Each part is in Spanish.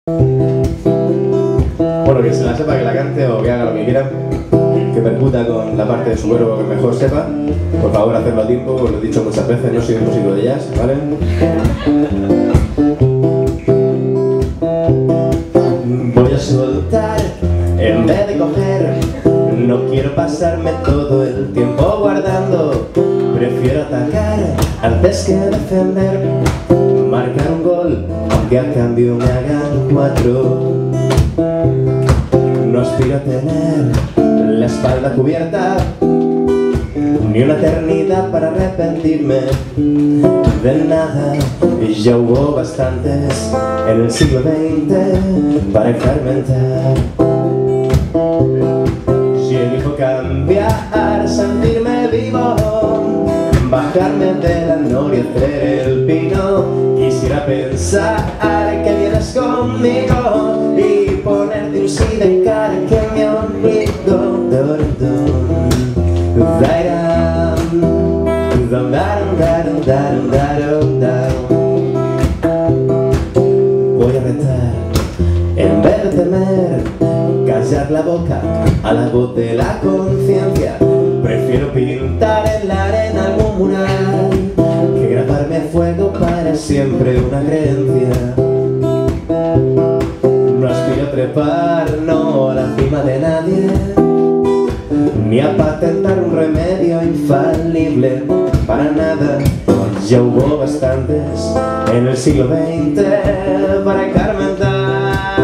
Bueno, que se la sepa, que la cante o que haga lo que quiera, que percuta con la parte de su cuerpo que mejor sepa. Por favor, hacerlo a tiempo, os lo he dicho muchas veces, no soy un músico de jazz, ¿vale? Voy a soltar en vez de coger, no quiero pasarme todo el tiempo guardando. Prefiero atacar antes que defender, marcar un gol, aunque a cambio me hagan 4. No aspiro a tener la espalda cubierta, ni una eternidad para arrepentirme de nada. Ya hubo bastantes en el siglo XX para escarmentar. Si elijo cambiar, sentirme vivo, bajarme de la noria, hacer el pino, quisiera pensar que vienes conmigo y ponerte un sidecar que me olvido. Voy a retar en vez de temer, callar la boca a la voz de la conciencia. Prefiero pintar en la arena algún mural que grabarme a fuego para siempre una creencia. No aspiro a trepar, no a la cima de nadie, ni a patentar un remedio infalible para nada. Ya hubo bastantes en el siglo XX para escarmentar.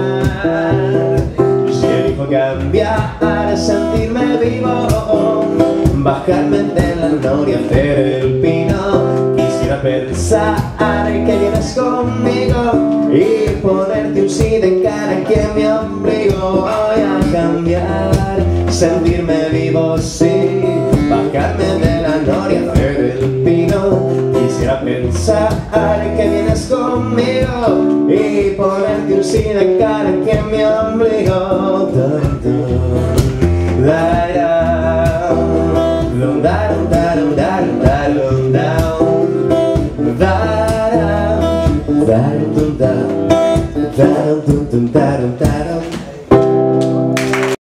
Si elijo cambiar, sentirme vivo, bajarme de la noria, hacer el pino, quisiera pensar que vienes conmigo y ponerte un sidecar aquí en mi ombligo. Voy a cambiar, sentirme vivo, sí, bajarme de la noria, hacer el pino, quisiera pensar que vienes conmigo y ponerte un sidecar aquí en mi ombligo. Down.